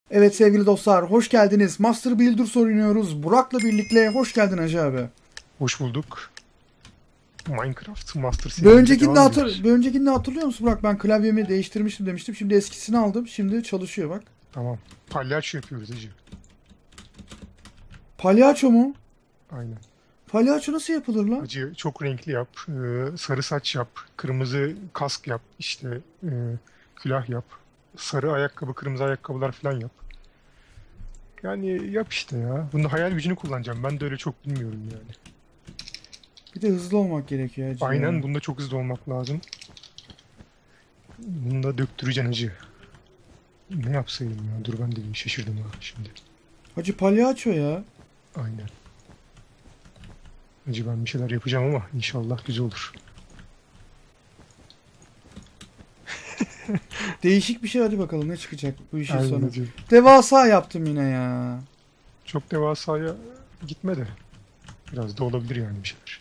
Evet sevgili dostlar, hoş geldiniz. Master Builder oynuyoruz. Burak'la birlikte hoş geldin Hacı abi. Hoş bulduk. Minecraft Master Bir serimize öncekinde, devam ediyoruz. bir öncekinde hatırlıyor musun Burak? Ben klavyemi değiştirmiştim demiştim. Şimdi eskisini aldım. Şimdi çalışıyor bak. Tamam. Palyaço yapıyoruz Ece. Palyaço mu? Aynen. Palyaço nasıl yapılır lan? Acı çok renkli yap. Sarı saç yap. Kırmızı kask yap. İşte külah yap. Sarı ayakkabı, kırmızı ayakkabılar falan yap. Yani yap işte ya. Bunda hayal gücünü kullanacağım. Ben de öyle çok bilmiyorum yani. Bir de hızlı olmak gerekiyor Hacı Aynen ya. bunda çok hızlı olmak lazım. Bunu da döktüreceksin acı. Ne yapsaydım ya? Dur ben de bir şaşırdım ha şimdi. Hacı palyaço ya. Aynen. Acı ben bir şeyler yapacağım ama inşallah güzel olur. Değişik bir şey, hadi bakalım ne çıkacak bu işin Aynen sonu. acı. Devasa yaptım yine ya. Çok devasaya gitme de biraz da olabilir yani bir şeyler.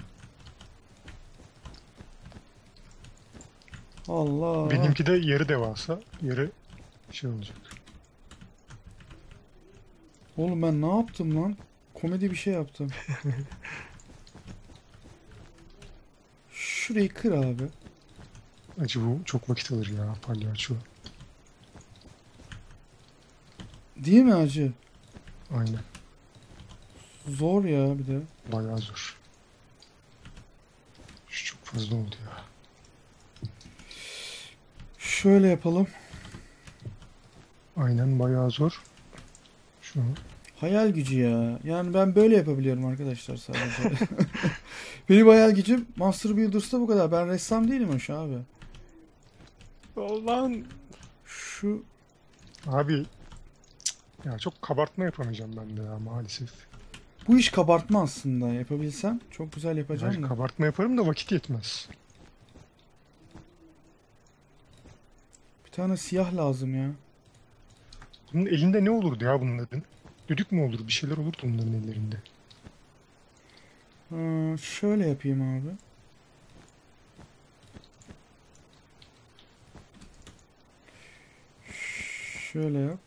Allah. Benimki de yarı devasa, yarı şey olacak. Oğlum ben ne yaptım lan? Komedi bir şey yaptım. Şurayı kır abi. Acı bu çok vakit alır ya palyaço. Değil mi Hacı? Aynen. Zor ya bir de. Bayağı zor. Şu çok fazla oldu ya. Şöyle yapalım. Aynen bayağı zor. Şu Hayal gücü ya. Yani ben böyle yapabiliyorum arkadaşlar sadece. Benim hayal gücüm Master Builders'ta bu kadar. Ben ressam değilim hoş abi. Allah'ın Şu abi ya çok kabartma yapamayacağım ben de ya maalesef. bu iş kabartma aslında. Yapabilsem çok güzel Hayır yapacağım da. kabartma yaparım da vakit yetmez. Bir tane siyah lazım ya. Bunun elinde ne olurdu ya bunların? Düdük mü olur? Bir şeyler olurdu bunların ellerinde. Şöyle yapayım abi. Şöyle yap.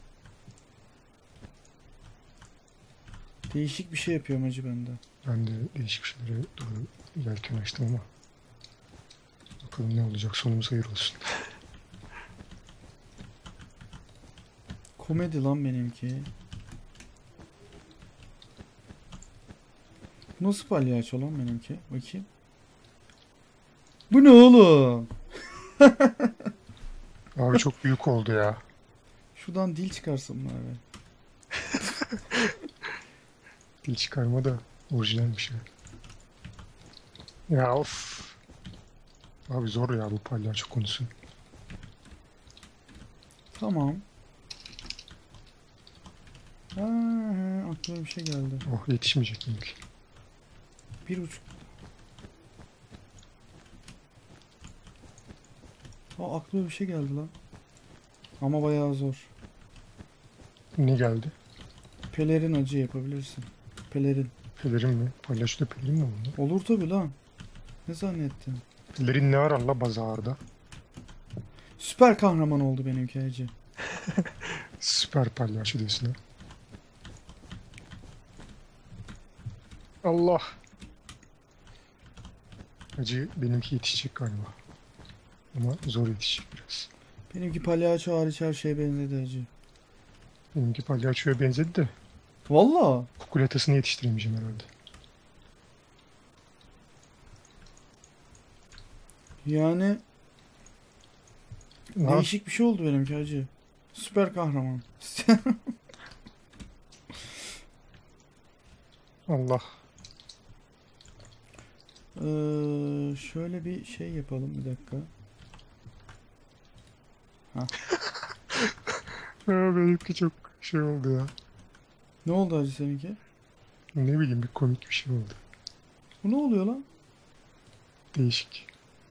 Değişik bir şey yapıyorum hacı bende. Ben de değişik bir şeylere doğru yelken açtım ama bakalım ne olacak sonumuz hayır olsun. Komedi lan benimki. Bu nasıl palyaço lan benimki? Bakayım. Bu ne oğlum? Abi çok büyük oldu ya. Şuradan dil çıkarsın bari. Dil çıkarma da orijinal bir şey. Ya of. Abi zor ya bu palyaço konusu. Tamam. Ha, aklıma bir şey geldi. Oh yetişmeyecek miyim ki? 1,5. Aklıma bir şey geldi lan. Ama bayağı zor. Ne geldi? Pelerin acı yapabilirsin. Pelerin. Pelerin mi? Palyaçoda pelerin mi oldu? Olur tabi lan. Ne zannettin? Pelerin ne arar la bazarda? Süper kahraman oldu benimki hacı. Süper palyaço diyorsun ha. Allah. Acı benimki yetişecek galiba. Ama zor yetişecek biraz. Benimki palyaço hariç her şeye benzedi hacı. Benimki palyaçoya benzedi de Valla. kukulatasını yetiştiremeyeceğim herhalde. Yani Ha, değişik bir şey oldu benimki hacı. Süper kahraman. Allah. Şöyle bir şey yapalım bir dakika. Ha. Ya benimki çok şey oldu ya. Ne oldu hacı seninki? Ne bileyim bir komik bir şey oldu. Bu ne oluyor lan? Değişik.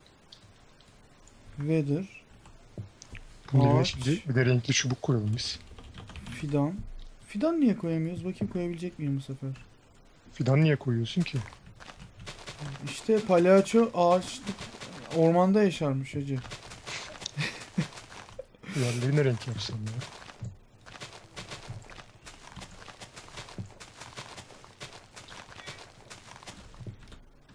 Weather, Bunun yerine şimdi ağaç, bir de renkli çubuk koyalım biz. fidan. Fidan niye koyamıyoruz? Bakayım koyabilecek miyim bu sefer? Fidan niye koyuyorsun ki? İşte palyaço ağaçlık ormanda yaşarmış hacı. Yerlerine renk yapsam ya.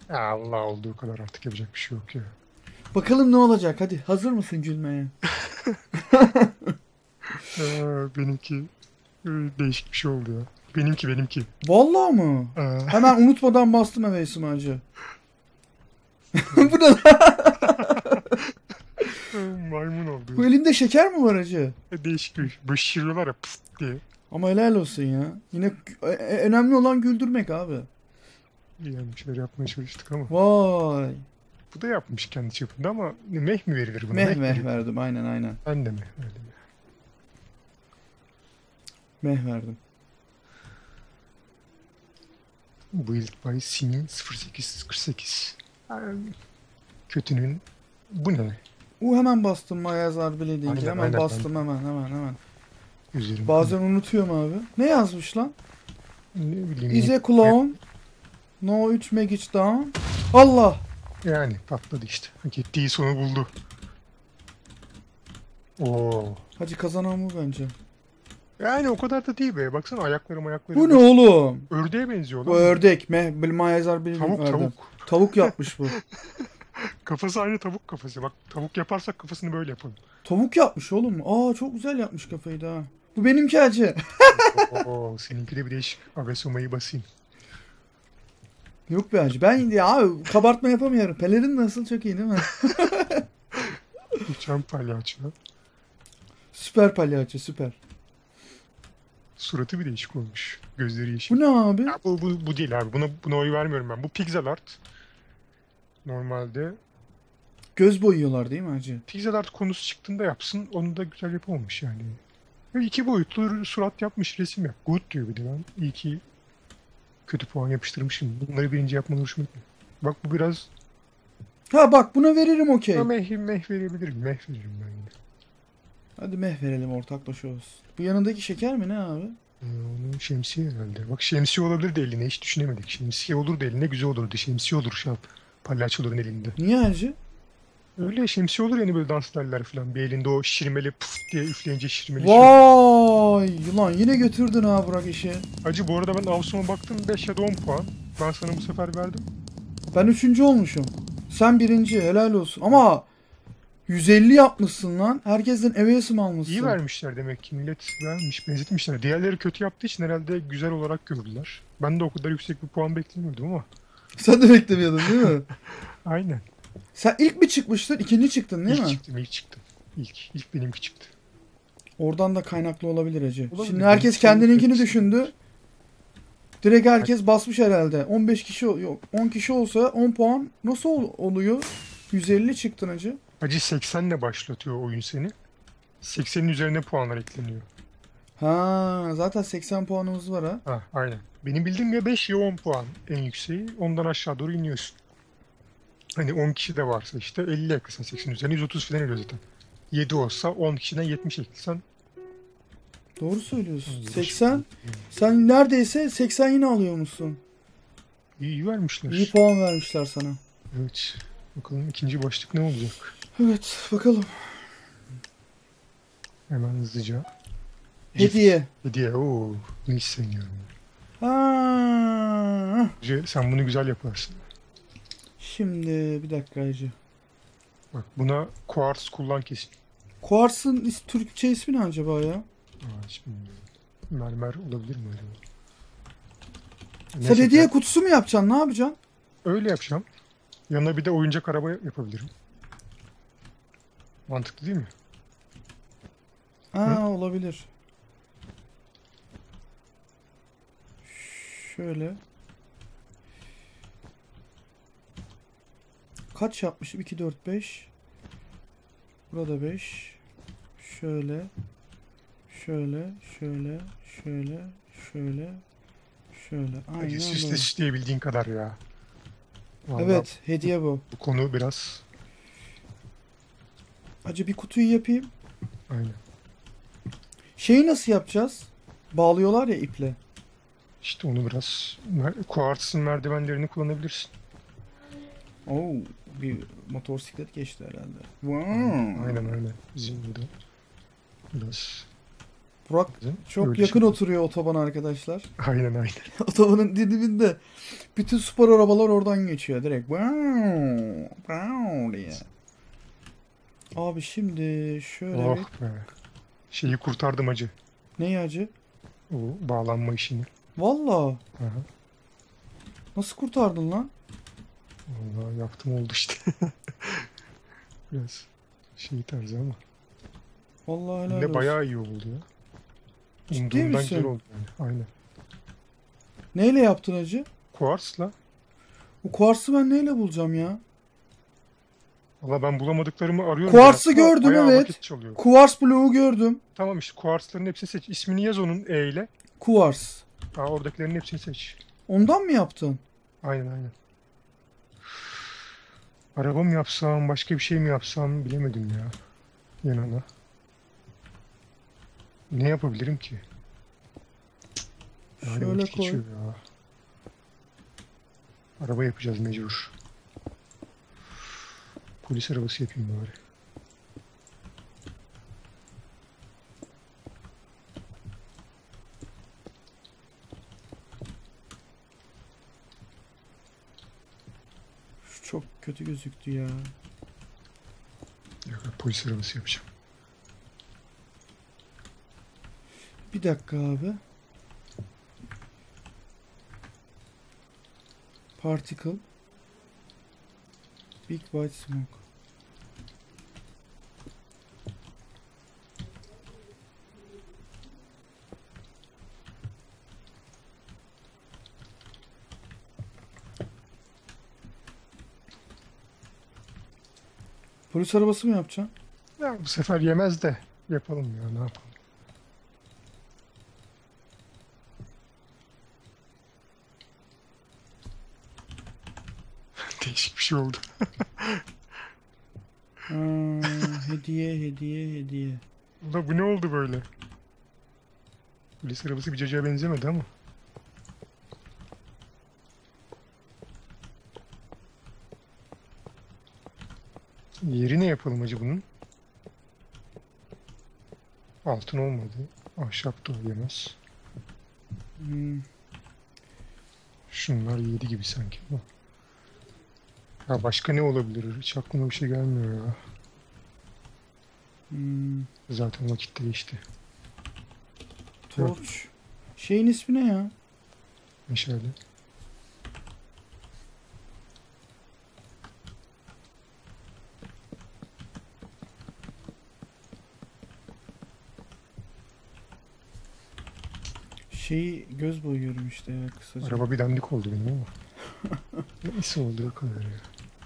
Ya Allah olduğu kadar artık yapacak bir şey yok ya. Bakalım ne olacak? Hadi hazır mısın gülmeye? Benimki değişik bir şey oldu ya. Benimki. Vallahi mı? Aa, Hemen unutmadan bastım hevesim hacı. Bu ne lan? maymun oldu. Bu elinde şeker mi var hacı? Değişik bir şey. Böyle şişiriyorlar ya pıst diye. Ama helal olsun ya. Yine önemli olan güldürmek abi. Yani bir şeyler yapmaya çalıştık ama. Vay. Bu da yapmış kendi çapında ama meh mi verilir buna? Meh mi meh verilir? verdim, aynen. Ben de meh verdim. Meh verdim. Build by Sinin 0848. Yani kötünün bu ne? Hemen bastım Mayazar bile deyince. Aynen, Hemen aynen. bastım hemen. Üzerim. Bazen unutuyorum abi. Ne yazmış lan? Ne bileyim. Is a clone. No 3 magic down. Allah. Yani patladı işte. Hak ettiği sonu buldu. Oo. Hacı kazanan bu bence. Yani o kadar da değil be. Baksana ayakları. Bu ne oğlum? Ördeğe benziyor Bu lan. ördek. Mayazar bile Tavuk verdim. tavuk. Tavuk yapmış bu. Kafası aynı tavuk kafası. Bak tavuk yaparsak kafasını böyle yapalım. Tavuk yapmış oğlum. Çok güzel yapmış kafayı da. Bu benimki hacı. Oo, seninki de bir değişik. Avesomayı basayım. Yok be hacı. Ben ya abi, kabartma yapamıyorum. Pelerin nasıl çok iyi değil mi? Uçan palyaço. Süper palyaço süper. Suratı bir değişik olmuş. Gözleri yeşil. Bu ne abi? Ya bu değil abi. Buna oy vermiyorum ben. Bu pixel art. Normalde Göz boyuyorlar değil mi hacı? pixel art konusu çıktığında yapsın. Onu da güzel yapamamış yani. Ve 2 boyutlu surat yapmış, resim yap. Good diyor bir de ben. İyi ki kötü puan yapıştırmışım. Bunları birinci yapmalı hoşuma gitmiyor. Bak bu biraz Ha bak buna veririm okey. meh verebilirim. Meh veririm ben yine. Hadi meh verelim ortaklaşa olsun. Bu yanındaki şeker mi ne abi? Onun şemsiye herhalde. Bak şemsiye olabilir de eline hiç düşünemedik. Şemsiye olur da eline güzel olurdu. Şemsiye olur şu an palyaçoların elinde. Niye hacı? Öyle şemsiye olur yani böyle dans ederler falan. Bir elinde o şişirmeli puf diye üfleyince şişirmeli şey. Vay yılan yine götürdün ha Burak işi. Hacı bu arada ben Avsum'a baktım 5 ya da 10 puan. Ben sana bu sefer verdim. Ben 3. olmuşum. Sen 1. helal olsun. Ama 150 yapmışsın lan. Herkesten evesim almışsın. İyi vermişler demek ki millet vermiş, benzetmişler. Diğerleri kötü yaptığı için herhalde güzel olarak gördüler. Ben de o kadar yüksek bir puan beklemiyordum ama. Sen de beklemiyordun değil mi? Aynen. Sen ilk mi çıkmıştın? 2. çıktın değil mi? İlk çıktım. İlk benimki çıktı. Oradan da kaynaklı olabilir hacı. Olabilir. Şimdi herkes Benimki kendininkini çok- düşündü. Direkt herkes basmış herhalde. 15 kişi yok 10 kişi olsa 10 puan nasıl oluyor? 150 çıktın hacı. Hacı 80'le başlatıyor oyun seni. 80'in üzerine puanlar ekleniyor. Ha, zaten 80 puanımız var ha. Ha, aynen. Benim bildiğim ya 5 ya 10 puan en yükseği. Ondan aşağı doğru iniyorsun. Hani 10 kişi de varsa işte 50 eklesen 80 üzerine 130 falan ediyor zaten. 7 olsa 10 kişiden 70 eklesen Doğru söylüyorsun. Doğru. 80. Sen neredeyse 80 yine alıyormuşsun. iyi vermişler. İyi puan vermişler sana. Evet. Bakalım ikinci başlık ne olacak? Evet, bakalım. Hemen hızlıca. Hediye. Hediye. Oo, bunu hiç sevmiyorum. Ha. Sen bunu güzel yaparsın. Şimdi bir dakika hacı. Bak buna quartz kullan kesin. Quartz'ın Türkçe ismi ne acaba ya? Hiç bilmiyorum. Mermer olabilir mi öyle? Sen Neyse, hediye kutusu mu yapacaksın? Ne yapacaksın? öyle yapacağım. Yanına bir de oyuncak araba yapabilirim. Mantıklı değil mi? Ha, olabilir. Şöyle. Kaç yapmışım? 2, 4, 5. Burada 5. Şöyle. Şöyle. Aynen Hadi süsle böyle. süsleyebildiğin kadar ya. Vallahi Evet, hediye bu. bu konu biraz Acı bir kutuyu yapayım. aynen. Şeyi nasıl yapacağız? Bağlıyorlar ya iple. İşte onu biraz kuartsın merdivenlerini kullanabilirsin. Oo, bir motosiklet geçti herhalde. Wow. Aynen. Bizim burada biraz Burak çok Öyle yakın şey. oturuyor otobana arkadaşlar. Aynen aynen. Otobanın dibinde. Bütün spor arabalar oradan geçiyor direkt. Wow, wow diye. Abi şimdi şöyle bir... Oh be. Şeyi kurtardım acı. Ne acı? O bağlanma işini. Valla. Aha. Nasıl kurtardın lan? Vallahi yaptım oldu işte. Biraz şey tarzı ama. Vallahi helal Yine olsun. bayağı iyi oldu ya. Ciddi Umduğumdan güzel misin? oldu yani. Aynen. Neyle yaptın acı? Kuarsla. Bu kuarsı ben neyle bulacağım ya? Valla ben bulamadıklarımı arıyorum. Kuarsı biraz ama gördüm, bayağı evet. vakit çalıyor. Kuvars bloğu gördüm. Tamam işte kuarsların hepsini seç. İsmini yaz onun E ile. Kuvars. Aa, oradakilerin hepsini seç. Ondan mı yaptın? Aynen aynen. Araba mı yapsam, başka bir şey mi yapsam bilemedim ya. Yanına. Ne yapabilirim ki? Yani Şöyle vakit koy. geçiyor ya. Araba yapacağız mecbur. Polis arabası yapayım bari. Şu çok kötü gözüktü ya. Yok, polis arabası yapacağım. Bir dakika abi. Particle. Big White Smoke. Polis arabası mı yapacaksın? Ya bu sefer yemez de yapalım ya, ne yapalım. Değişik bir şey oldu. Hediye, hediye, hediye. Ulan bu ne oldu böyle? Polis arabası bir cacığa benzemedi ama. Yeri ne yapalım acaba bunun? Altın olmadı. Ahşap da yemez. Hmm, Şunlar yedi gibi sanki ama. Ya başka ne olabilir? Hiç aklıma bir şey gelmiyor ya. hmm. Zaten vakit değişti. Torch. Şeyin ismi ne ya? Meşale. Şeyi göz boyuyorum işte ya kısaca. Araba bir dandik oldu benim ama. Neyse oldu o kadar ya.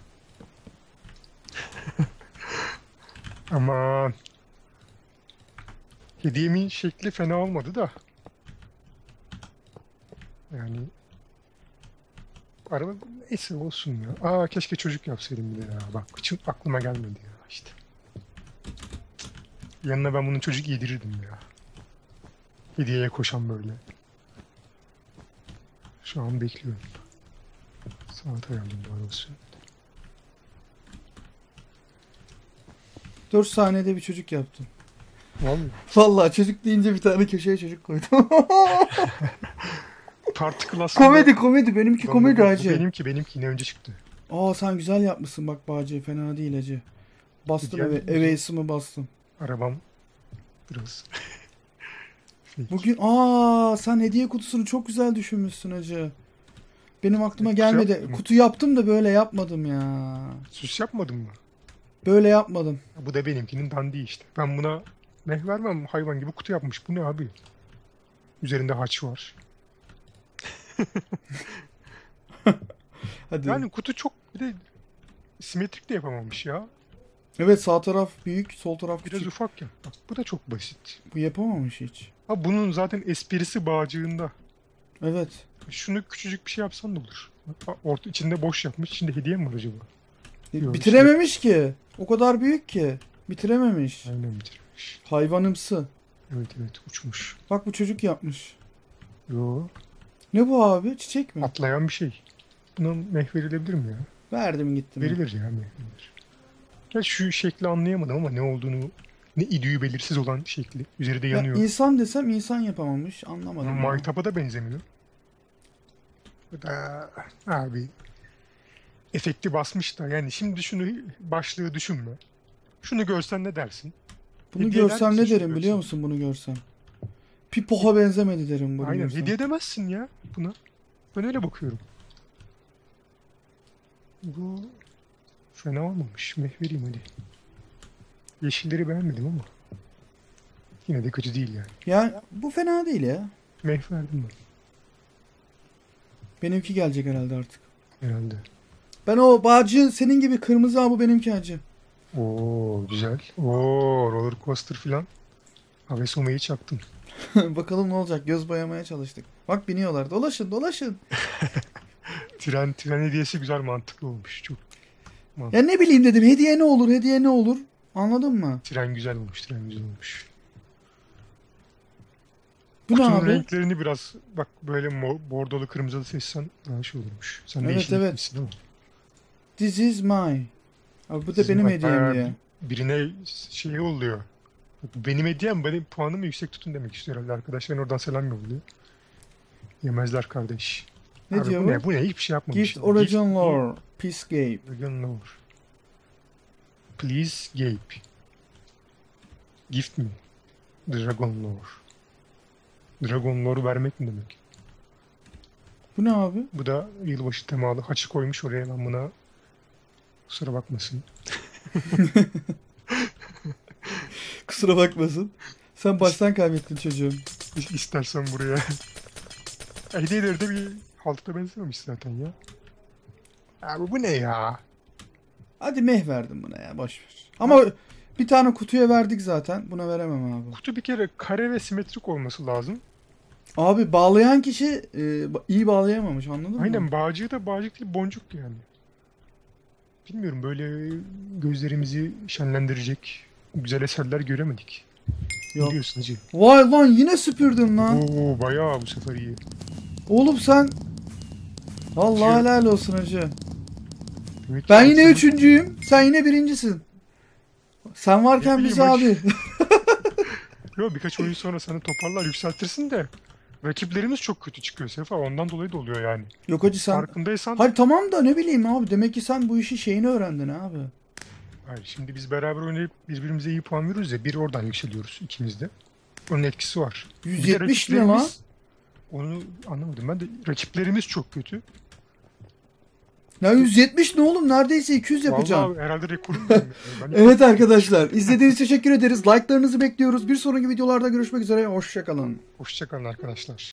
Aman. Hediyemin şekli fena olmadı da. Yani araba neyse olsun ya. Aa, keşke çocuk yapsaydım bir de ya. Bak hiç aklıma gelmedi ya işte. Yanına ben bunun çocuk giydirirdim ya. Hediyeye koşan böyle. Şu an bekliyorum. Saat ayarlayayım bu arabası. 4 saniyede bir çocuk yaptım. Vallahi. Vallahi çocuk deyince bir tane köşeye çocuk koydum. Particle aslında... komedi benimki Lan komedi bu hacı. benimki yine önce çıktı. Aa sen güzel yapmışsın bak Bağcı, fena değil hacı. Bastım Diğer- eve ısımı bastım. Arabam biraz... fake. Bugün sen hediye kutusunu çok güzel düşünmüşsün hacı. Benim aklıma Kutu gelmedi. yaptın mı? Kutu yaptım da böyle yapmadım ya. Süs yapmadın mı? Böyle yapmadım. Bu da benimkinin dandiği işte. Ben buna meh vermem, hayvan gibi kutu yapmış. Bu ne abi? Üzerinde haç var. Hadi. Yani kutu çok bir de simetrik de yapamamış ya. Evet, sağ taraf büyük, sol taraf Biraz küçük. ufak ya. Bak bu da çok basit. Bu yapamamış hiç. Ha, bunun zaten esprisi bağcığında. Evet. Şunu küçücük bir şey yapsan da olur. Orta içinde boş yapmış. İçinde hediye mi var acaba? Yok, Bitirememiş ki. O kadar büyük ki. Bitirememiş. Aynen bitirmiş. Hayvanımsı. Evet evet, uçmuş. Bak bu çocuk yapmış. Yo, Ne bu abi? Çiçek mi? atlayan bir şey. Buna meh verilebilir mi ya? Verdim gittim. Verilir ya, meh verilir. Ya şu şekli anlayamadım ama ne olduğunu, ne idüğü belirsiz olan şekli. Üzeri de Ya yanıyor. insan desem insan yapamamış. Anlamadım Ama ya. maytapa da benzemiyor. Bu da abi efekti basmış da yani şimdi şunu başlığı düşünme. Şunu görsen ne dersin? Bunu Hediye eder görsem misin ne şunu derim biliyor görsen? musun bunu görsem? Pipoha benzemedi derim bunu Aynen görsem. hediye edemezsin ya buna. Ben öyle bakıyorum. Bu fena olmamış. Meh vereyim hadi. Yeşilleri beğenmedim ama. Yine de kötü değil yani. Ya bu fena değil ya. Meh verdim ben Benimki gelecek herhalde artık. herhalde. Ben o bağcı senin gibi kırmızı bu benimki acı. Oo güzel. Oo roller coaster filan. Avesomayı çaktım. Bakalım ne olacak. Göz boyamaya çalıştık. Bak biniyorlar. Dolaşın dolaşın. Tren hediyesi güzel mantıklı olmuş. Çok Ya ne bileyim dedim. Hediye ne olur hediye ne olur. Anladın mı? tren güzel olmuş. Tren güzel olmuş. Bu ne Kutunun abi? renklerini biraz bak böyle bordolu kırmızılı seçsen daha şey olurmuş. Sen de Evet, yeşil evet. gitmişsin ama. This is my. Abi bu da Sizin benim bak hediyem bayağı diye. birine şey oluyor. Benim hediyem benim puanımı yüksek tutun demek istiyor herhalde. Arkadaşların oradan selam yolluyor. Yemezler kardeş. Ne Abi diyor bu bu? ne? Bu ne? Hiçbir şey yapmamış. Gift origin lore. Peace Gabe. Origin lore. Please Gabe. Gift me. Dragon lore. Dragon lore vermek mi demek? Bu ne abi? Bu da yılbaşı temalı. Haçı koymuş oraya ben buna. Kusura bakmasın. Kusura bakmasın. Sen baştan kaybettin çocuğum. İstersen buraya. Hediyeleri de bir halta benzememiş zaten ya. Abi bu ne ya? Hadi meh verdim buna ya boş ver. Ama bir tane kutuya verdik zaten. Buna veremem abi. Kutu bir kere kare ve simetrik olması lazım. Abi bağlayan kişi iyi bağlayamamış anladın mı? Aynen bağcığı da bağcık değil boncuk yani. Bilmiyorum böyle gözlerimizi şenlendirecek güzel eserler göremedik. Yok. Ne diyorsun hacı? Vay lan yine süpürdün lan. Oo bayağı bu sefer iyi. Oğlum sen... Allah Şey- helal olsun hacı. Demek ki Ben yine altını- üçüncüyüm. Sen yine birincisin. Sen varken Ne biz bileyim abi. Yo, birkaç oyun sonra seni toparlar yükseltirsin de rakiplerimiz çok kötü çıkıyor Sefa ondan dolayı da oluyor yani. Yok hacı sen... Farkındaysan Hayır tamam da ne bileyim abi. Demek ki sen bu işin şeyini öğrendin abi. hayır, şimdi biz beraber oynayıp birbirimize iyi puan veriyoruz ya bir oradan yükseliyoruz ikimiz de. Onun etkisi var. Bir de 170 ne lan? rakiplerimiz- Onu anlamadım ben de rakiplerimiz çok kötü. Ya 170 ne oğlum? Neredeyse 200 yapacağım. Vallahi herhalde rekorum benim. Ben Evet arkadaşlar. İzlediğiniz için teşekkür ederiz. Like'larınızı bekliyoruz. Bir sonraki videolarda görüşmek üzere. Hoşçakalın. Hoşça kalın arkadaşlar.